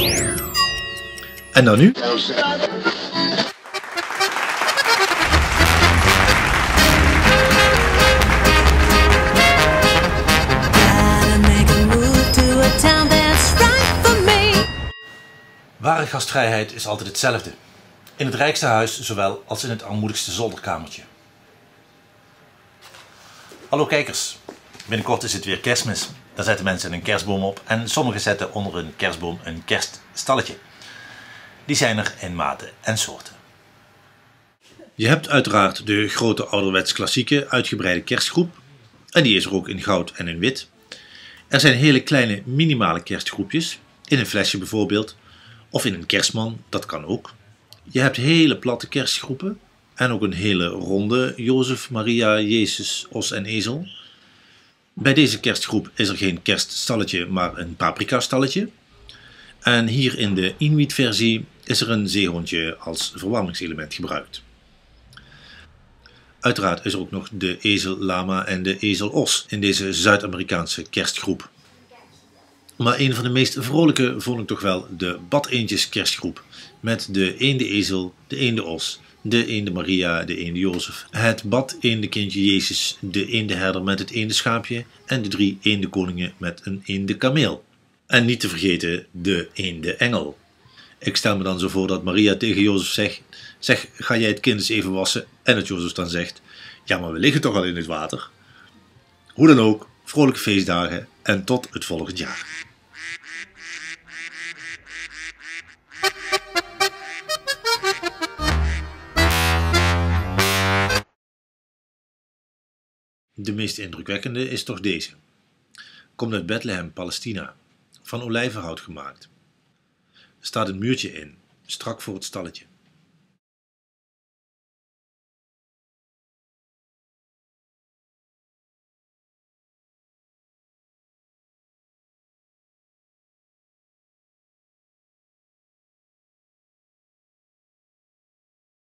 En dan nu? Ware gastvrijheid is altijd hetzelfde. In het rijkste huis zowel als in het armoedigste zolderkamertje. Hallo kijkers, binnenkort is het weer Kerstmis. Daar zetten mensen een kerstboom op en sommigen zetten onder hun kerstboom een kerststalletje. Die zijn er in maten en soorten. Je hebt uiteraard de grote ouderwets klassieke uitgebreide kerstgroep. En die is er ook in goud en in wit. Er zijn hele kleine minimale kerstgroepjes, in een flesje bijvoorbeeld, of in een kerstman, dat kan ook. Je hebt hele platte kerstgroepen en ook een hele ronde Jozef, Maria, Jezus, os en ezel. Bij deze kerstgroep is er geen kerststalletje, maar een paprikastalletje. En hier in de Inuit versie is er een zeehondje als verwarmingselement gebruikt. Uiteraard is er ook nog de ezel-lama en de ezel-os in deze Zuid-Amerikaanse kerstgroep. Maar een van de meest vrolijke vond ik toch wel de badeendjes kerstgroep. Met de eende ezel, de eende os, de eende Maria, de eende Jozef, het badeende kindje Jezus, de eende herder met het eende schaapje en de 3 eende koningen met een eende kameel. En niet te vergeten de eende engel. Ik stel me dan zo voor dat Maria tegen Jozef zegt: zeg, ga jij het kind eens even wassen? En dat Jozef dan zegt: ja, maar we liggen toch al in het water. Hoe dan ook, vrolijke feestdagen en tot het volgend jaar. De meest indrukwekkende is toch deze. Komt uit Bethlehem, Palestina, van olijvenhout gemaakt. Er staat een muurtje in, strak voor het stalletje.